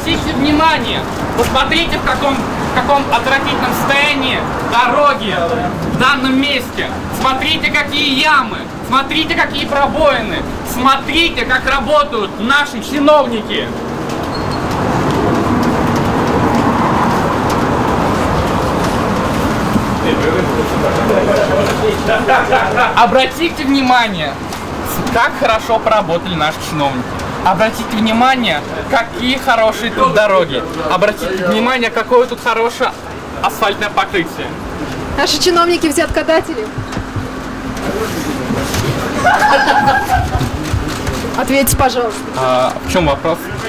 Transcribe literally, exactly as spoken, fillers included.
Обратите внимание, посмотрите, в каком, в каком отвратительном состоянии дороги в данном месте. Смотрите, какие ямы, смотрите, какие пробоины, смотрите, как работают наши чиновники. Обратите внимание, как хорошо поработали наши чиновники. Обратите внимание, какие хорошие тут дороги. Обратите внимание, какое тут хорошее асфальтное покрытие. Наши чиновники взяткодатели. Ответьте, пожалуйста. А, в чем вопрос?